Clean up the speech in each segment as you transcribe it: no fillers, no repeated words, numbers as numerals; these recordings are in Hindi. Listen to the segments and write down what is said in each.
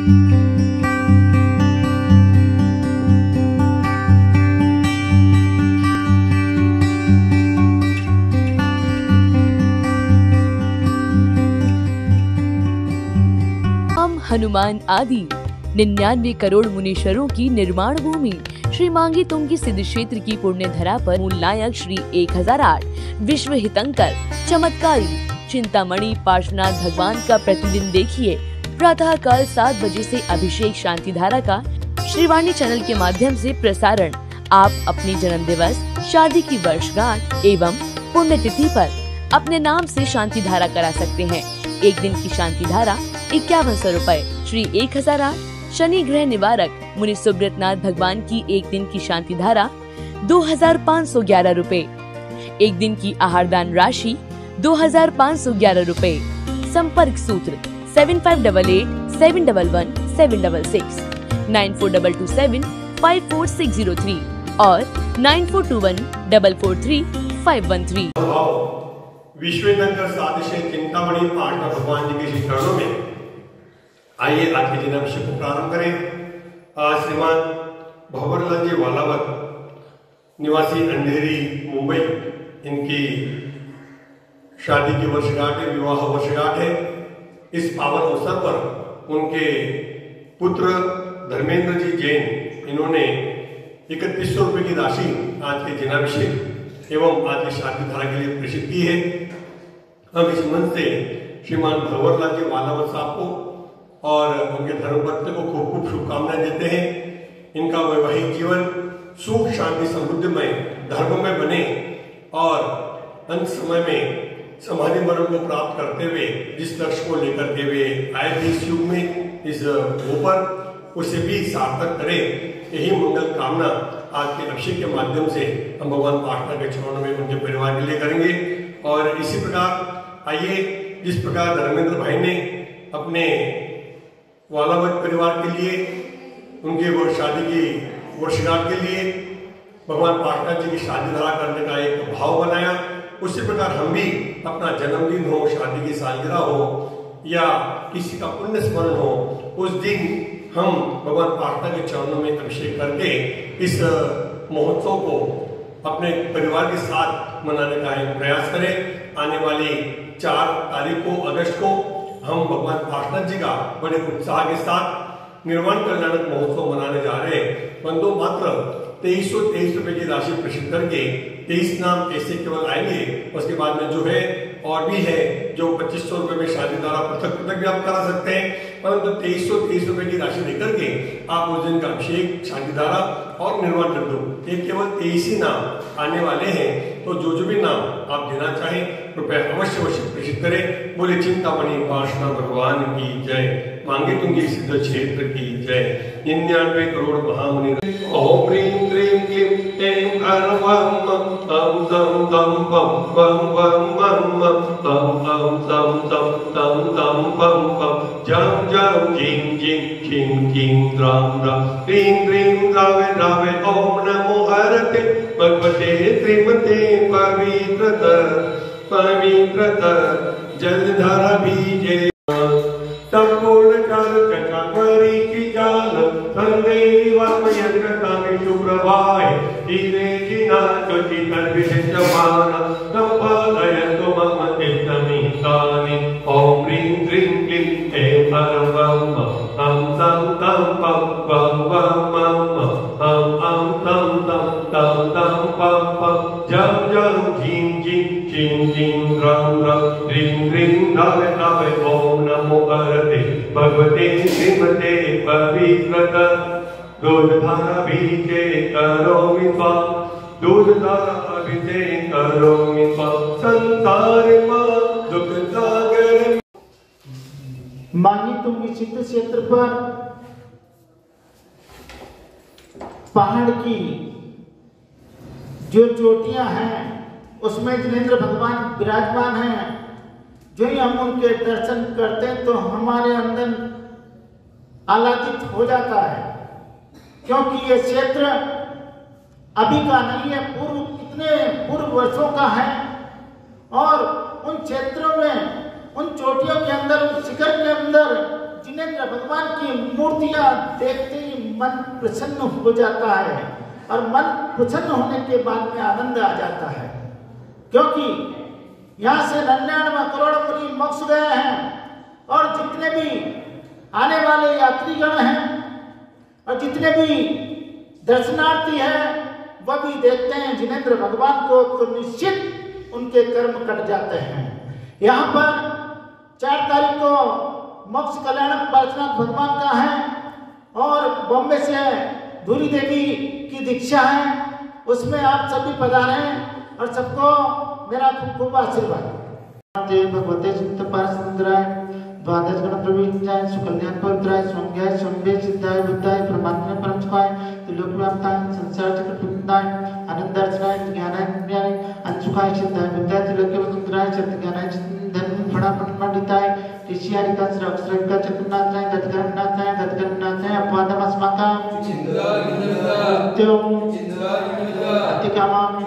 हनुमान आदि 99 करोड़ मुनीश्वरों की निर्माण भूमि श्री मांगी तुंगी सिद्ध क्षेत्र की पुण्य धरा पर मूल नायक श्री 1008 विश्व हितंकर चमत्कारी चिंतामणि पार्श्वनाथ भगवान का प्रतिदिन देखिए प्रातः काल 7 बजे से अभिषेक शांति धारा का श्रीवाणी चैनल के माध्यम से प्रसारण। आप अपने जन्म दिवस, शादी की वर्षगांठ एवं पुण्यतिथि पर अपने नाम से शांति धारा करा सकते हैं। एक दिन की शांति धारा 5100 रूपए। श्री 1008 शनि ग्रह निवारक मुनि सुब्रतनाथ भगवान की एक दिन की शांति धारा 2511 रूपए। एक दिन की आहार दान राशि 2511 रूपए। संपर्क सूत्र 7588 711 766 94227 54603 और 9421 443 513। विश्व हितंकर सादृश्य चिंतामणि पार्श्वनाथ भगवान जी के चरणों में आइए आज के दिनाभिषेक को प्रारंभ करें। आज श्रीमान भंवरलाल जी वालावत निवासी अंधेरी मुंबई, इनकी शादी की वर्षगांठ है, विवाह वर्षगांठ है। इस पावन अवसर पर उनके पुत्र धर्मेंद्र जी जैन, इन्होंने 3100 रुपए की राशि आज के दिनाभिषेक एवं आज की शादी धारा के लिए प्रेषित की है। हम इस मंच से श्रीमान भंवरलाल जी वालावत साहब को और उनके धर्मपत्नी को खूब खूब शुभकामनाएं देते हैं। इनका वैवाहिक जीवन सुख शांति समृद्धिमय धर्ममय बने और अंत समय में समाधि मरण को प्राप्त करते हुए जिस लक्ष्य को लेकर के वे आए थे इस युग में, इस ऊपर, उसे भी सार्थक करे, यही मंगल कामना आज के अभिषेक के माध्यम से हम भगवान पार्श्वनाथ के चरणों में उनके परिवार के लिए करेंगे। और इसी प्रकार आइए, जिस प्रकार धर्मेंद्र भाई ने अपने वालावत परिवार के लिए, उनके वो शादी की वर्षगांठ के लिए भगवान पार्श्वनाथ जी की शादी धारा करने का एक भाव बनाया, उसी प्रकार हम भी अपना जन्मदिन हो, शादी की सालगिरह हो या किसी का पुण्य स्मरण हो, उस दिन हम भगवान पार्श्वनाथ के चरणों में अभिषेक करके इस महोत्सव को अपने परिवार के साथ मनाने का एक प्रयास करें। आने वाली 4 तारीख को, अगस्त को हम भगवान पार्श्वनाथ जी का बड़े उत्साह के साथ निर्वाण कल्याणक महोत्सव मनाने जा रहे हैं। परंतु मात्र 2323 रुपए की राशि प्रेषित करके 23 नाम ऐसे केवल आएंगे। उसके बाद में जो है और भी है जो 2500 रुपए में शादी धारा पृथक पृथक भी आप करा सकते हैं, परंतु 2323 रुपए की राशि लेकर के आप उस दिन का अभिषेक, शादी धारा और निर्वाण कर दो। ये केवल 23 ही नाम आने वाले हैं, तो जो भी नाम आप देना चाहें कृपया अवश्य प्रेषित करें। बोले चिंतामणि पार्श्वनाथ भगवान की जय, मांगे तुंगी सिद्ध क्षेत्र की जय। 99 करोड़ महामुनि। ओम ह्रीं क्लीं क्लीं ऐं अर्वं तं तं तं पं पं पं मं मं तं तं तं तं तं तं पं पं जं जं जिं जिं जिं जिं द्रां द्रां ह्रीं क्लीं द्रावे द्रावे। ओम नमो हरते भगवते श्रीमते पवित्रत जलधारा बीजे संपूर्ण चारुचकावरी की जाल संदेवामयंत्रतामि शुभ्रवाय धीरे जिना ज्योति तद्विषमान संपादयतु मम चित्तमितानि। ओम ह्रीं क्लीं क्लीं ऐं अर्वं तं तं तं पं पं पं मं अं अं तं तं तं तं पं पं जं जं जिं जिं जिं जिं द्रां द्रां ह्रीं ह्रीं धावे धावे। ओम नमो हरते भगवते श्रीमते पवित्रत दूधधारा बीजे करोमि त्वां दूधधारा अभिषेक करोमि त्वां संसार दुख सागर। मांगी तुंगी सिद्ध क्षेत्र पर पहाड़ की जो चोटियां हैं उसमें जिनेंद्र भगवान विराजमान हैं। जो ही हम उनके दर्शन करते हैं तो हमारे अंदर आह्लादित हो जाता है, क्योंकि ये क्षेत्र अभी का नहीं है, कितने पूर्व वर्षों का है। और उन क्षेत्रों में, उन चोटियों के अंदर, उन शिखर के अंदर जिनेंद्र भगवान की मूर्तियां देखते ही मन प्रसन्न हो जाता है और मन प्रसन्न होने के बाद में आनंद आ जाता है, क्योंकि यहाँ से 99 करोड़ मुनि मोक्ष गए हैं और जितने भी आने वाले यात्रीगण हैं और जितने भी दर्शनार्थी हैं वह भी देखते हैं जिनेंद्र भगवान को, तो निश्चित उनके कर्म कट जाते हैं। यहाँ पर 4 तारीख को मोक्ष कल्याण पार्श्वनाथ भगवान का है और बॉम्बे से धूरी देवी की दीक्षा है, उसमें आप सभी पधारें और सबको मेरा खूब खूब आशीर्वाद। भगवते सुक्त पारसुंदराय द्वादश गण प्रवीणाय सुकल्याण पवित्राय स्वाम्याय शंभे सिद्धाय बुद्धाय परमात्मा परम सुखाय त्रिलोकव्याप्ताय संसार चक्र प्रबंधाय आनंदार्चनाय ज्ञानाय ज्ञानाय अंशुखाय सिद्धाय बुद्धाय त्रिलोकवसुंदराय सत्य ज्ञानाय धर्म फणा पंडिताय ऋषियारिका श्रवस्त्रविका चक्रनाथाय गतकर्मनाथाय गतकर्मनाथाय अपवादम अस्माकं नित्यं अतिकामं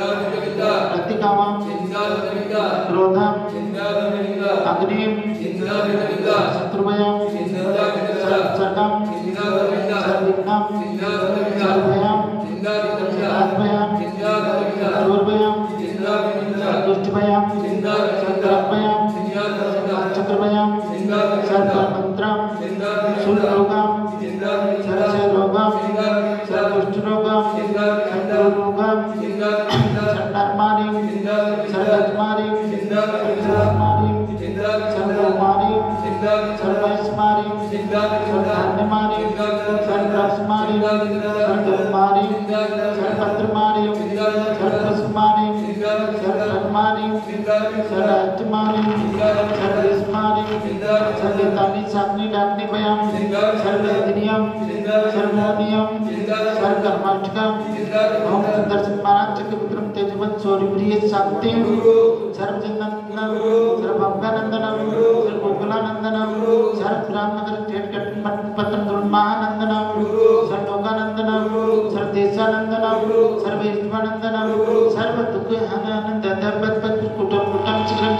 क्रोधम अग्निम शत्रुभयम सर्गम सर्विघ्नम सर्वभयम आत्मयम दुर्भयम दुष्टभयम संकटभयम चक्रभयम सर्वमंत्रम सुरोगम सर्वरोगम सर्वकुष्ठरोगम सर्वरोगम सर्वधर्मानि सर्वधर्मानि सर्वधर्मानि सर्वधर्मानि सर्वस्मानि सर्वधर्मानि सर्वस्मानि सर्वधर्मानि सर्वधर्मानि सर्वस्मानि सर्वधर्मानि सर्वधर्मानि सर्वस्मानि सर्वतानि साग्नि डाग्नि भयं सर्वदिनियं सर्वोनियं सर्वकर्माष्टकं ओम दर्शन महाराज चक्रपुत्रम तेजवंत सौरिप्रिय शांतिं सर्वजननंदनं सर्वभक्तानंदनं सर्वगोकुलानंदनं सर्वरामनगर ठेठ पतन महानंदनं सर्वलोकानंदनं सर्वदेशानंदनं सर्वविश्वानंदनं सर्वदुःख आनंद दर्पत कुटुंब कुटुंब चिरम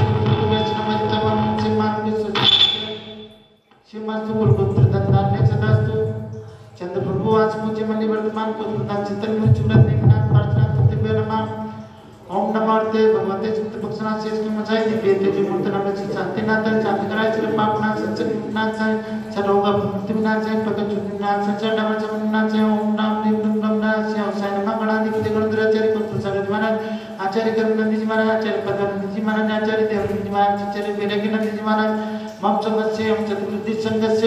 श्रीमस्तु गुरुपुत्र दत्तात्रेय सदास्तु चंद्र प्रभु आज मुझे मल्ली वर्तमान को चिंतन में चुनत निम्नाथ प्रार्थना करते हुए नमः ओम नमो भगवते चित्त भक्षणा शेष के मचाई दिव्य तेज मूर्ति नाम से शांति नाथन शांति कराय श्री पापना संचय नाथ से सरोग मुक्ति नाथ से प्रकट नाथ से चढ़ावा चमन नाथ से ओम नाम देव नाम नाथ से अवसाय नमः गणाधिपति गणधराचार्य कुल प्रसाद महाराज आचार्य कर्मनंदी जी महाराज आचार्य पद्मनंदी जी महाराज आचार्य देवनंदी जी महाराज आचार्य वीरज्ञनंदी जी महाराज मम संगस्य हम चतुर्विधि संगस्य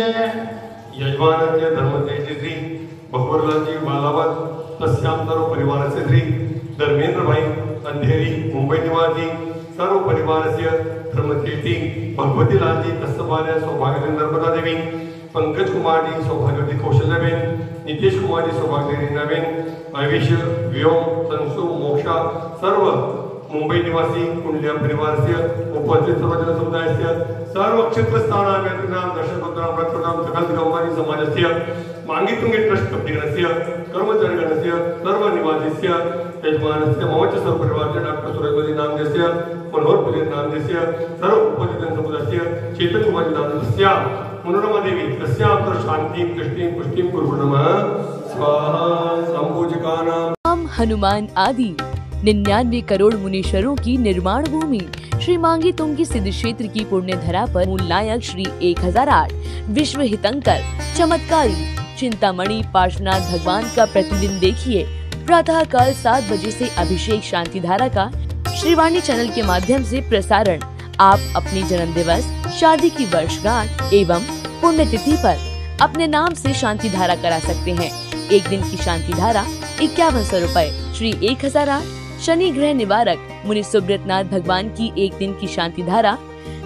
यजमानस्य धर्मतेज श्री भगवरलालजी वालावत तस्याम सर्व परिवारस्य श्री धर्मेंद्र भाई अंधेरी मुंबई निवासी सर्व परिवारस्य धर्मतेजी भगवती लालजी कस्तबाल्या सौभाग्यवती नर्मदा देवी पंकज कुमार जी सौभाग्यवती कौशल्याबेन नितेश कुमार जी सौभाग्यवती रीनाबेन आयुष्य व्योम संसु मोक्षा सर्व मुंबई निवासी कुंडलिया परिवारस्य उपस्थित सर्वजन समुदायस्य सर्व क्षेत्र स्थानाव्यापीनां दर्शकोत्तरां प्रकृतां सकल गौमानी समाजस्य मांगितुंगे ट्रस्ट कप्तिगणस्य कर्मचारिगणस्य सर्व निवासीस्य यजमानस्य मम च सर्व परिवारस्य डॉक्टर सुरेशजी नामदेस्य मनोहर पुले नामदेस्य सर्व उपस्थित समुदायस्य चेतन कुमार नामदेस्य मनोरमा देवी तस्यां शांतिं तुष्टिं पुष्टिं कुरु नमः स्वाहा संपूजकानां हनुमान आदि 99 करोड़ मुनीश्वरों की निर्माण भूमि श्री मांगी तुंगी सिद्ध क्षेत्र की पुण्य धरा पर मूल नायक श्री 1008 विश्व हितंकर चमत्कारी चिंतामणि पार्श्वनाथ भगवान का प्रतिदिन देखिए प्रातः काल 7 बजे से अभिषेक शांति धारा का श्रीवाणी चैनल के माध्यम से प्रसारण। आप अपने जन्म दिवस, शादी की वर्षगांठ एवं पुण्यतिथि पर अपने नाम से शांति धारा करा सकते हैं। एक दिन की शांति धारा 5100 रुपए। श्री 1008 शनि ग्रह निवारक मुनि सुब्रतनाथ भगवान की एक दिन की शांति धारा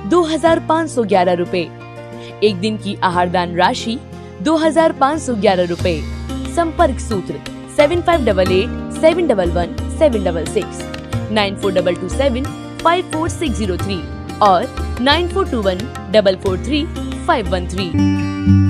2511 रुपए। एक दिन की आहार दान राशि 2511 रुपए। संपर्क सूत्र 7588 711 766 94227 54603 और 9421 443 513।